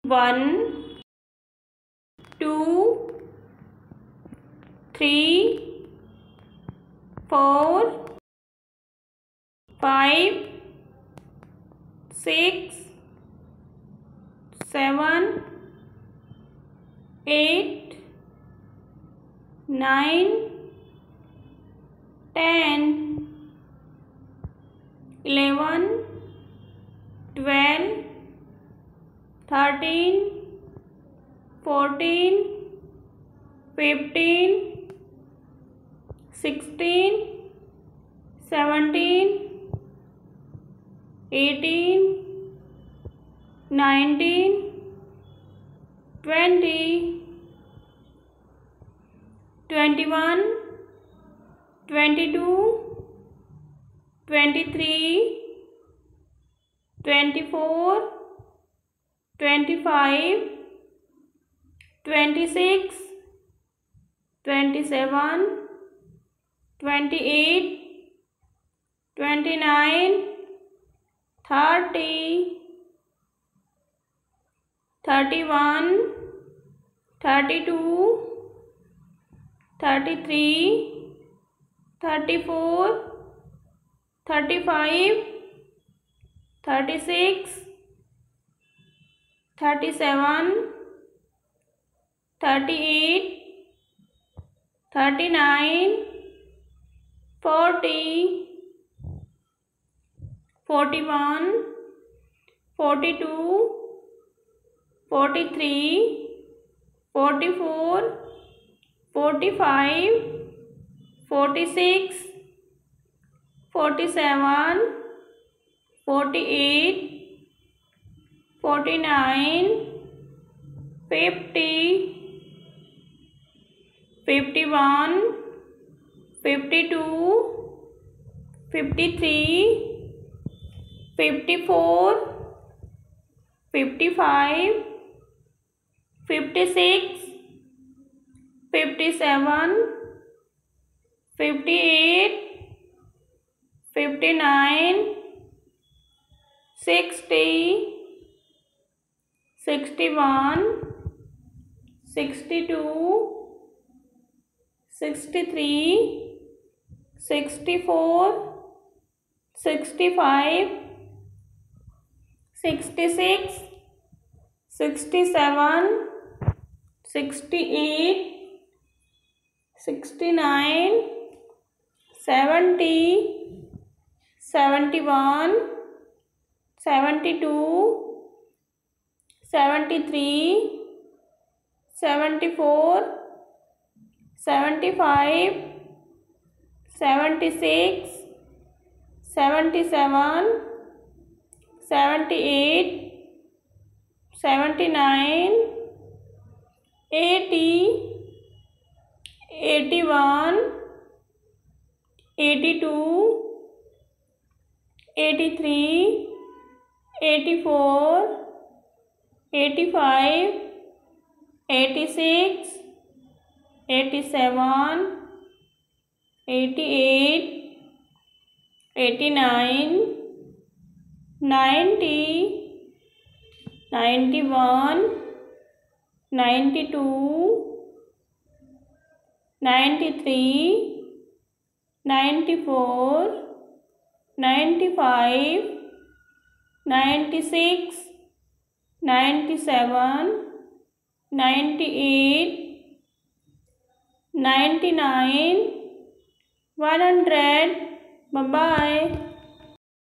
1 2 3 4 5 6 7 8 9 10 11 12 13 14 15 16 17 18 19 20 21 22 23 24 25 26 27 28 29 30 31 32 33 34 35 36 37 38 39 40 41 42 43 44 45 46 47 48 49 50 51 52 53 54 55 56 57 58 59 60 61 62 63 64 65 66 67 68 69 70 71 72 73 74 75 76 77 78 79 80 81 82 83 84 85 86 87 88 89 90 91 92 93 94 95 96 97 98 99 100. Bye bye.